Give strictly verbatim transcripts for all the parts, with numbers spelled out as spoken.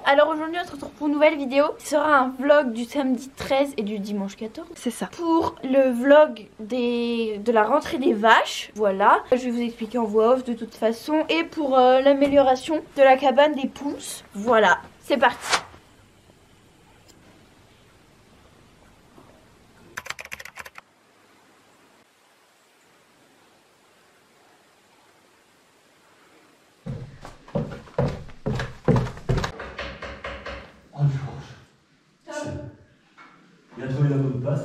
alors aujourd'hui on se retrouve pour une nouvelle vidéo. Ce sera un vlog du samedi treize et du dimanche quatorze. C'est ça. Pour le vlog des... de la rentrée des vaches. Voilà. Je vais vous expliquer en voix off de toute façon. Et pour euh, l'amélioration de la cabane des pouces. Voilà. C'est parti. Il a trouvé la bonne place.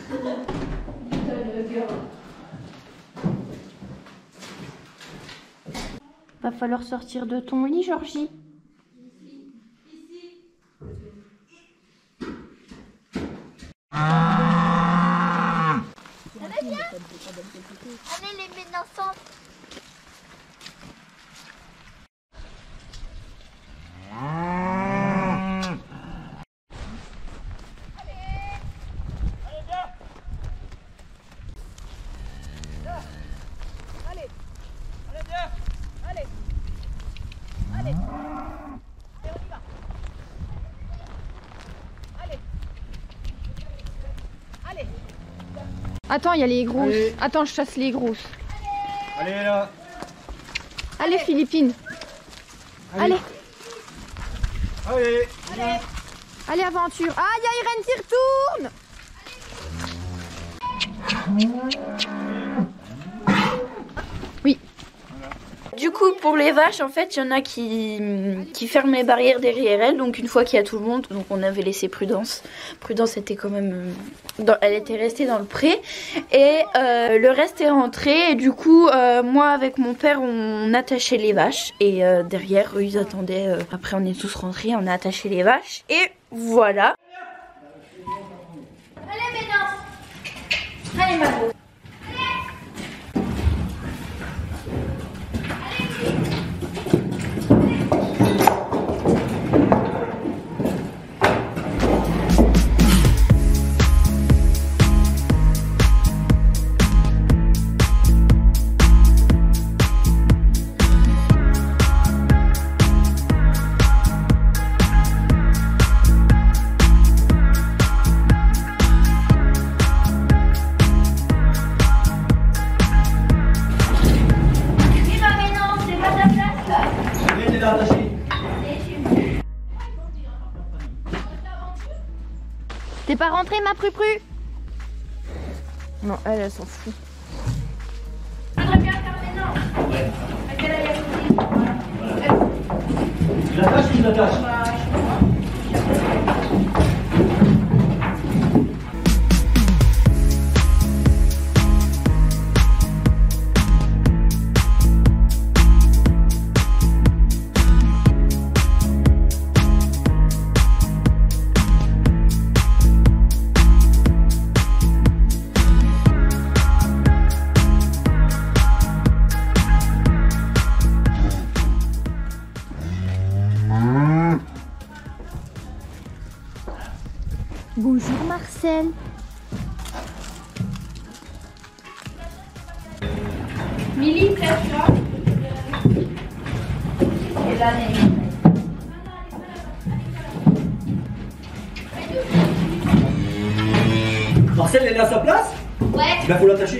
Va falloir sortir de ton lit, Georgie. Ici. Ici. Ça va bien? Allez les ménaces. Attends, il y a les grosses. Allez. Attends, je chasse les grosses. Allez là. Allez, Allez. Philippine. Allez. Allez. Allez. Allez, aventure. Ah, il y a Irène qui retourne. Oui. Du coup, pour les vaches, en fait, il y en a qui, qui ferment les barrières derrière elles. Donc, une fois qu'il y a tout le monde, donc on avait laissé Prudence. Prudence était quand même... Dans, elle était restée dans le pré. Et euh, le reste est rentré. Et du coup, euh, moi, avec mon père, on attachait les vaches. Et euh, derrière, eux, ils attendaient. Euh, après, on est tous rentrés, on a attaché les vaches. Et voilà. Allez, Ménance. Allez, Margot. T'es pas rentrée, ma Prupru? Non, elle, elle s'en fout. Faudrait bien faire maintenant. Ouais. À quelle heure il y a Voilà. Tu l'attaches ou tu l'attaches? Bonjour Marcel. Milly, prête là. Et là, Marcel, elle est à sa place? ouais. Il faut l'attacher. Euh,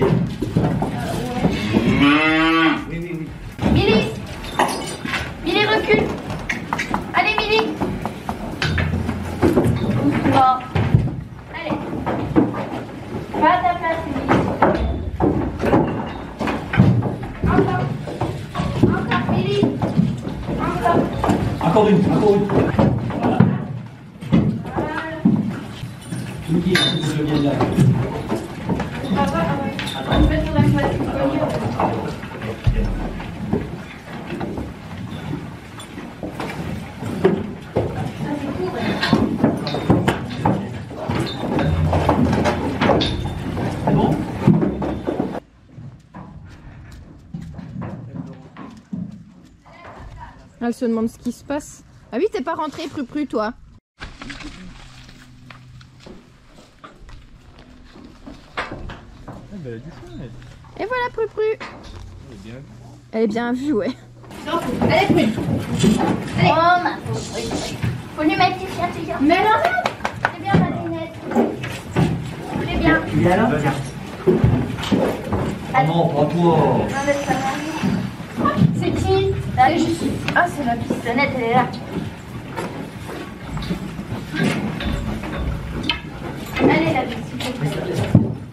ouais. Oui, oui, oui. Milly. Milly, recule. Allez, Milly. Bon. Allez. Va à ta place, Milly. Encore. Encore, Milly. Encore. Encore une, encore une. Voilà. Voilà. Tu me dis, je viens là. On va voir. En fait, on a une fois du collier. Elle se demande ce qui se passe. Ah oui, t'es pas rentrée, Prupru, toi. Elle a du choix, elle. Et voilà, Prupru. Elle est bien. Elle est bien vue, ouais. Allez, Prune. Allez. Oh, ma pauvre. Faut lui mettre les fiatilles. Mais non, regarde. C'est bien ma lunette. C'est bien. Viens là, tiens. Ah non, pas toi. C'est qui? Ah, juste... ah, c'est la pistonnette, elle est là. Allez, la pistonnette.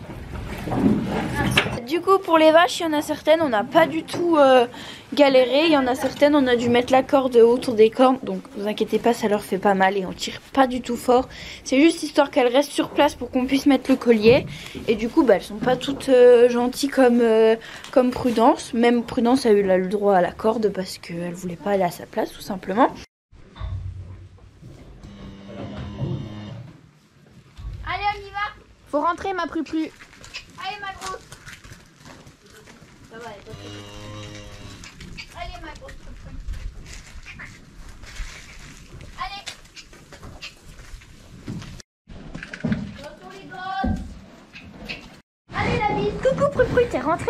Du coup, pour les vaches, il y en a certaines, on n'a pas du tout euh, galéré. Il y en a certaines, on a dû mettre la corde autour des cornes. Donc, vous inquiétez pas, ça leur fait pas mal et on tire pas du tout fort. C'est juste histoire qu'elles restent sur place pour qu'on puisse mettre le collier. Et du coup, bah, elles sont pas toutes euh, gentilles comme, euh, comme Prudence. Même Prudence a eu là, le droit à la corde parce qu'elle voulait pas aller à sa place, tout simplement. Allez, on y va. Faut rentrer, ma Prupru. Allez, ma grosse. Ça va, elle est pas très... Allez, ma grosse. Allez. Retour les gosses. Allez, la bise. Coucou, Prupru, t'es rentrée?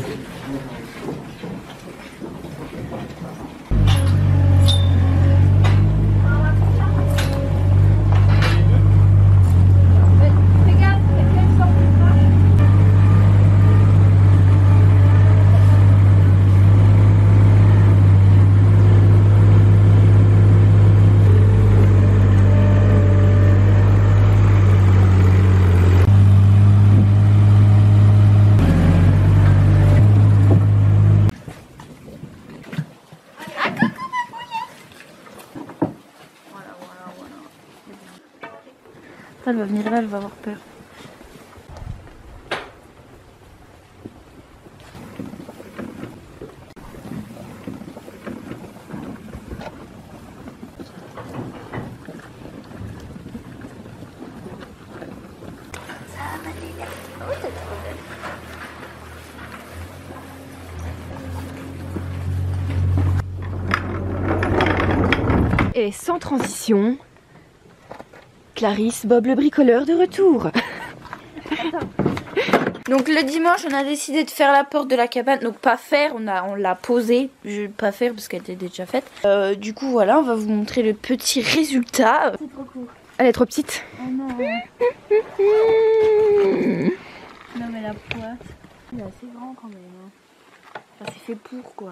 Elle va venir là, elle va avoir peur. Ça va, Malélia. Oh, t'es trop belle. Et sans transition, Clarisse, Bob le bricoleur de retour. Donc le dimanche, on a décidé de faire la porte de la cabane. Donc pas faire, on a on l'a posée. Je vais pas faire parce qu'elle était déjà faite. Euh, du coup voilà, on va vous montrer le petit résultat. C'est trop cool. Elle est trop petite. Oh non. Non mais la pointe, il est assez grand quand même. Enfin, c'est fait pour quoi.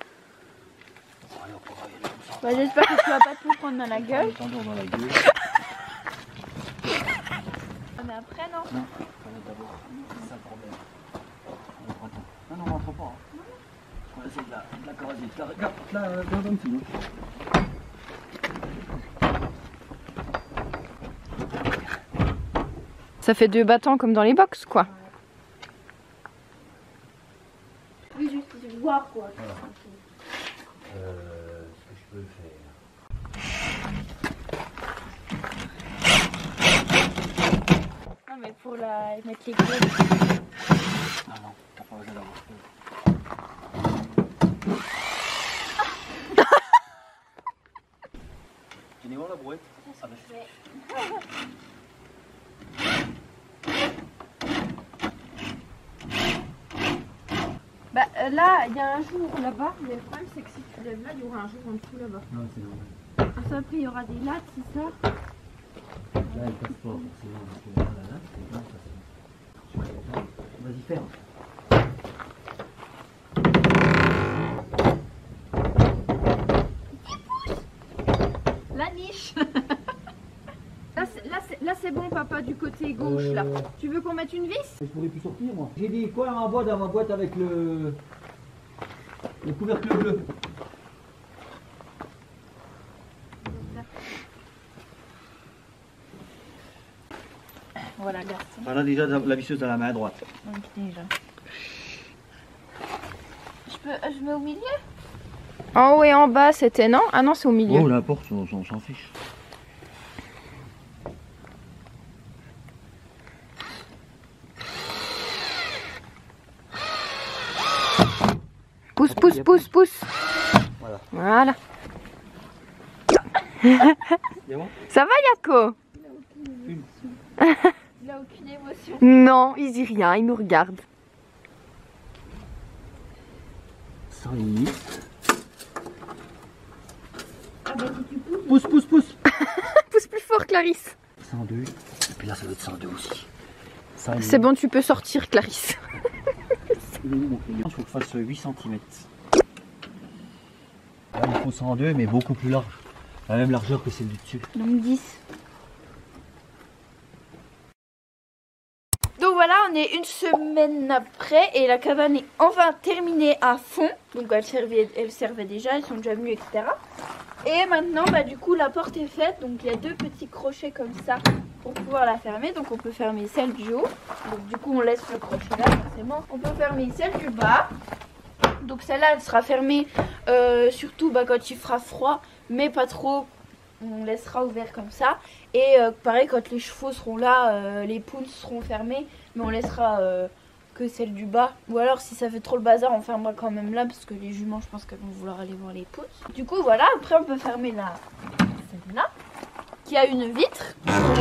Bah, j'espère que tu vas pas tout prendre dans la gueule. Dans la gueule. Mais après non. Non, ça va d'abord. C'est ça le problème. Non, non, on rentre pas. Hein. On va essayer de la, de la corriger. Regarde, là, regarde un petit peu. Ça fait deux battants comme dans les box, quoi. Oui, juste voir quoi. Voilà. Euh, ce que je peux faire. Non mais pour la mettre les clés. Non, non, t'as pas besoin d'avoir peur. Tu n'es voir la brouette? Ah bah je Bah euh, là, il y a un jour là-bas, mais le problème c'est que si tu lèves là, il y aura un jour en dessous là-bas. Non, c'est normal. Parce qu'après, il y aura des lattes, c'est ça? Là, elle passe pas forcément, parce que là, là, là, c'est bien, ça se... Vas-y, ferme. La niche. Là, c'est bon, papa, du côté gauche, Euh... là. Tu veux qu'on mette une vis? Je pourrais plus sortir, moi. J'ai dit quoi en bas dans ma boîte avec le... le couvercle bleu. Voilà, garçon. Voilà déjà la visseuse à la main droite. Donc déjà. Je peux, je mets au milieu? En haut et en bas, c'était non? Ah non, c'est au milieu. Oh, n'importe, on, on s'en fiche. Pousse, pousse, pousse, pousse. Voilà. Voilà. Bon, Ça va, Yako? Il a aucune émotion. Non, il dit rien, il nous regarde. cent limite. Ah bah si tu pousses. Pousse, pousse, pousse. Clarisse. cent deux. Et puis là, ça doit être cent deux aussi. C'est bon, tu peux sortir, Clarisse. Il faut que je fasse huit centimètres. Là, il faut cent deux, mais beaucoup plus large. La même largeur que celle du dessus. Donc dix. Donc voilà, on est une semaine après et la cabane est enfin terminée à fond. Donc elle servait, elle servait déjà, elles sont déjà venues, et cetera. Et maintenant, bah, du coup, la porte est faite. Donc il y a deux petits crochets comme ça pour pouvoir la fermer. Donc on peut fermer celle du haut. Donc du coup, on laisse le crochet là, forcément. On peut fermer celle du bas. Donc celle-là, elle sera fermée euh, surtout bah, quand il fera froid, mais pas trop. On laissera ouvert comme ça. Et euh, pareil, quand les chevaux seront là, euh, les poules seront fermées, mais on laissera euh, que celle du bas. Ou alors, si ça fait trop le bazar, on fermera quand même là, parce que les juments, je pense qu'elles vont vouloir aller voir les poules. Du coup, voilà. Après, on peut fermer la celle-là, qui a une vitre.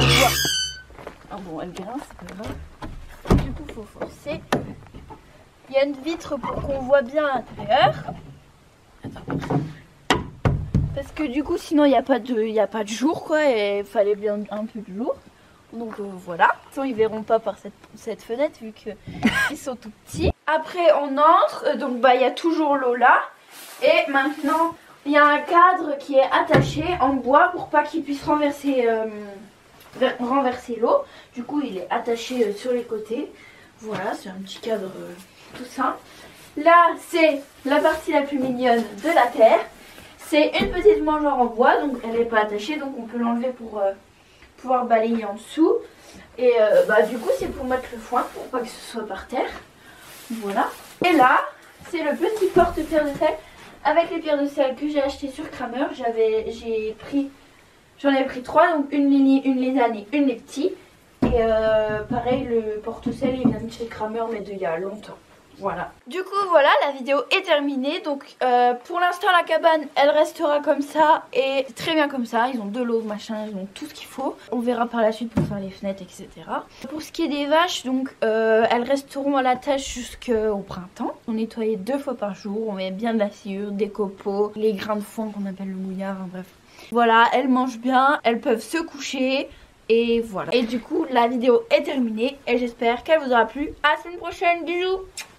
Ah bon, elle grince, c'est pas grave. Du coup, il faut forcer. Il y a une vitre pour qu'on voit bien l'intérieur. Attends. Parce que du coup, sinon, il n'y a pas de, il y a pas de jour, quoi. Et il fallait bien un peu de jour. Donc euh, voilà. De toute façon, ils verront pas par cette, cette fenêtre vu qu'ils sont tout petits. Après, on entre. Donc, bah, il y a toujours l'eau là. Et maintenant, il y a un cadre qui est attaché en bois pour pas qu'il puisse renverser, euh, renverser l'eau. Du coup, il est attaché euh, sur les côtés. Voilà, c'est un petit cadre euh, tout simple. Là, c'est la partie la plus mignonne de la terre. C'est une petite mangeoire en bois, donc elle n'est pas attachée, donc on peut l'enlever pour euh, pouvoir balayer en dessous. Et euh, bah du coup c'est pour mettre le foin, pour pas que ce soit par terre. Voilà. Et là, c'est le petit porte-pierre de sel avec les pierres de sel que j'ai acheté sur Kramer. J'avais, j'ai pris, j'en ai pris trois, donc une Lily, une Lézanne et une les petits. Et euh, pareil, le porte-sel il vient de chez Kramer, mais d'il y a longtemps. Voilà. Du coup voilà, la vidéo est terminée. Donc euh, pour l'instant la cabane elle restera comme ça. Et très bien comme ça. Ils ont de l'eau, machin, ils ont tout ce qu'il faut. On verra par la suite pour faire les fenêtres, et cetera. Pour ce qui est des vaches, donc euh, elles resteront à la tâche jusqu'au printemps. On nettoie deux fois par jour. On met bien de la sciure, des copeaux, les grains de foin qu'on appelle le mouillard, hein, bref. Voilà, elles mangent bien, elles peuvent se coucher. Et voilà. Et du coup la vidéo est terminée. Et j'espère qu'elle vous aura plu. À la semaine prochaine, bisous.